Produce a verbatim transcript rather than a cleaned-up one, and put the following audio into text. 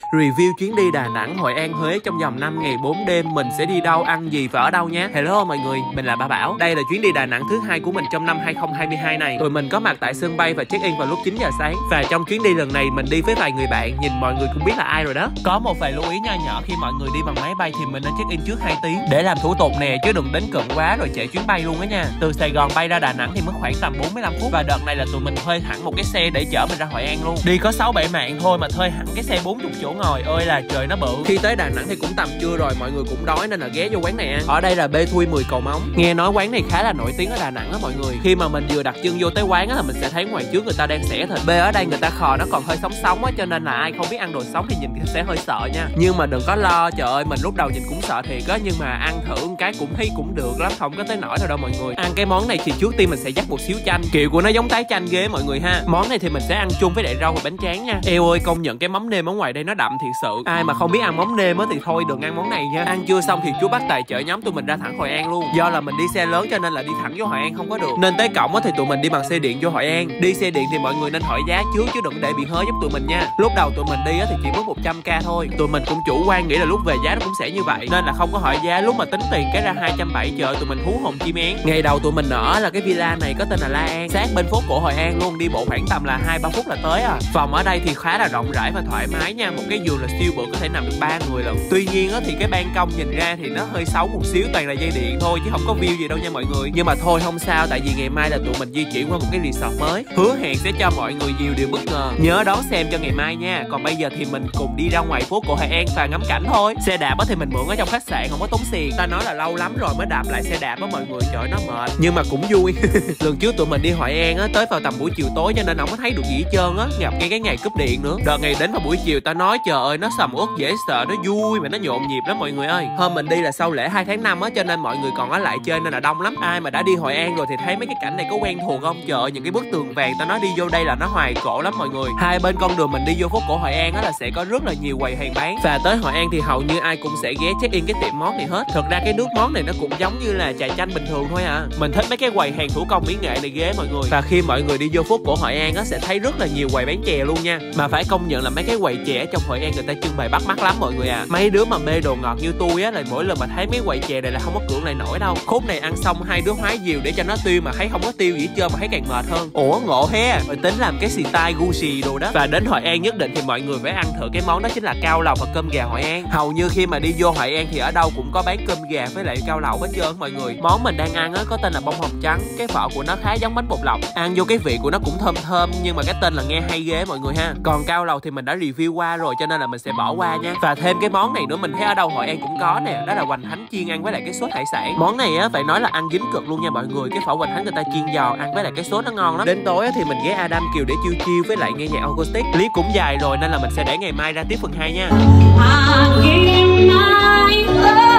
Review chuyến đi Đà Nẵng, Hội An, Huế trong vòng năm ngày bốn đêm. Mình sẽ đi đâu, ăn gì và ở đâu nhé. Hello mọi người, mình là Ba Bảo. Đây là chuyến đi Đà Nẵng thứ hai của mình trong năm hai không hai hai này. Tụi mình có mặt tại sân bay và check in vào lúc chín giờ sáng. Và trong chuyến đi lần này mình đi với vài người bạn, nhìn mọi người cũng biết là ai rồi đó. Có một vài lưu ý nho nhỏ khi mọi người đi bằng máy bay thì mình nên check in trước hai tiếng để làm thủ tục nè, chứ đừng đến cận quá rồi trễ chuyến bay luôn á nha. Từ Sài Gòn bay ra Đà Nẵng thì mất khoảng tầm bốn mươi lăm phút, và đợt này là tụi mình thuê hẳn một cái xe để chở mình ra Hội An luôn. Đi có sáu bảy mạng thôi mà thuê hẳn cái xe bốn mươi chỗ ngồi, ơi là trời nó bự. Khi tới Đà Nẵng thì cũng tầm trưa rồi, mọi người cũng đói nên là ghé vô quán này ăn. Ở đây là Bê Thui mười Cầu Móng. Nghe nói quán này khá là nổi tiếng ở Đà Nẵng á mọi người. Khi mà mình vừa đặt chân vô tới quán á là mình sẽ thấy ngoài trước người ta đang xẻ thịt bê. Ở đây người ta khò nó còn hơi sống sống á, cho nên là ai không biết ăn đồ sống thì nhìn sẽ hơi sợ nha. Nhưng mà đừng có lo, trời ơi mình lúc đầu nhìn cũng sợ thiệt á, nhưng mà ăn thử một cái cũng thấy cũng được lắm, không có tới nỗi nào đâu mọi người. Ăn cái món này thì trước tiên mình sẽ dắt một xíu chanh, kiểu của nó giống tái chanh ghê mọi người ha. Món này thì mình sẽ ăn chung với lại rau và bánh tráng nha. Eo ơi, công nhận cái mắm nêm ở ngoài đây nó đậm thiệt sự. Ai mà không biết ăn mắm nêm á thì thôi đừng ăn món này nha. Ăn chưa xong thì chú bác tài chở nhóm tụi mình ra thẳng Hội An luôn. Do là mình đi xe lớn cho nên là đi thẳng vô Hội An không có được, nên tới cổng á thì tụi mình đi bằng xe điện vô Hội An. Đi xe điện thì mọi người nên hỏi giá trước chứ đừng để bị hớ giúp tụi mình nha. Lúc đầu tụi mình đi á thì chỉ mất một trăm k thôi. Tụi mình cũng chủ quan nghĩ là lúc về giá nó cũng sẽ như vậy nên là không có hỏi giá. Lúc mà tính tiền cái ra hai trăm bảy mươi, trời tụi mình hú hồn chim én. Ngày đầu tụi mình ở là cái villa này có tên là La An, sát bên phố cổ Hội An luôn, đi bộ khoảng tầm là hai ba phút là tới à. Phòng ở đây thì khá là rộng rãi và thoải mái nha, một cái giường là siêu bự, có thể nằm được ba người lận. Tuy nhiên á thì cái ban công nhìn ra thì nó hơi xấu một xíu, toàn là dây điện thôi chứ không có view gì đâu nha mọi người. Nhưng mà thôi không sao, tại vì ngày mai là tụi mình di chuyển qua một cái resort mới, hứa hẹn sẽ cho mọi người nhiều điều bất ngờ. Nhớ đón xem cho ngày mai nha. Còn bây giờ thì mình cùng đi ra ngoài phố cổ Hội An và ngắm cảnh thôi. Xe đạp á thì mình mượn ở trong khách sạn, không có tốn tiền. Ta nói là lâu lắm rồi mới đạp lại xe đạp á mọi người, trời nó mệt nhưng mà cũng vui. Lần trước tụi mình đi Hội An á tới vào tầm buổi chiều tối cho nên không có thấy được gì hết trơn á, gặp ngay cái ngày cúp điện nữa. Đợt ngày đến vào buổi chiều ta nói trời ơi nó sầm uất dễ sợ, nó vui mà nó nhộn nhịp lắm mọi người ơi. Hôm mình đi là sau lễ hai tháng năm á cho nên mọi người còn ở lại chơi nên là đông lắm. Ai mà đã đi Hội An rồi thì thấy mấy cái cảnh này có quen thuộc không? Trời ơi những cái bức tường vàng ta nói đi vô đây là nó hoài cổ lắm mọi người. Hai bên con đường mình đi vô phố cổ Hội An á là sẽ có rất là nhiều quầy hàng bán, và tới Hội An thì hầu như ai cũng sẽ ghé check in cái tiệm món này hết. Thật ra cái nước món này nó cũng giống như là trà chanh bình thường thôi à. Mình thích mấy cái quầy hàng thủ công mỹ nghệ này ghê mọi người. Và khi mọi người đi vô phố cổ Hội An á sẽ thấy rất là nhiều quầy bán chè luôn nha. Mà phải công nhận là mấy cái quầy chè trong Hội An người ta trưng bày bắt mắt lắm mọi người à. Mấy đứa mà mê đồ ngọt như tôi á là mỗi lần mà thấy mấy quầy chè này là không có cưỡng lại nổi đâu. Khúc này ăn xong hai đứa hái diều để cho nó tiêu mà thấy không có tiêu gì hết trơn mà thấy càng mệt hơn. Ủa ngộ he, rồi tính làm cái xì tai gucci đồ đó. Và đến Hội An nhất định thì mọi người phải ăn thử cái món đó chính là cao lầu và cơm gà Hội An. Hầu như khi mà đi vô Hội An thì ở đâu cũng có bán cơm gà với lại cao lầu hết trơn mọi người. Món mình đang ăn á có tên là bông hồng trắng, cái phở của nó khá giống bánh bột lọc, ăn vô cái vị của nó cũng thơm thơm nhưng mà cái tên là nghe hay ghê mọi người ha. Còn cao lầu thì mình đã review qua rồi cho nên là mình sẽ bỏ qua nha. Và thêm cái món này nữa mình thấy ở đâu Hội An cũng có nè, đó là hoành thánh chiên ăn với lại cái sốt hải sản. Món này á phải nói là ăn dính cực luôn nha mọi người. Cái phở hoành thánh người ta chiên giò ăn với lại cái sốt nó ngon lắm. Đến tối á thì mình ghé Adam Kiều để chill chill với lại nghe nhạc acoustic. Clip cũng dài rồi nên là mình sẽ để ngày mai ra tiếp phần hai nha.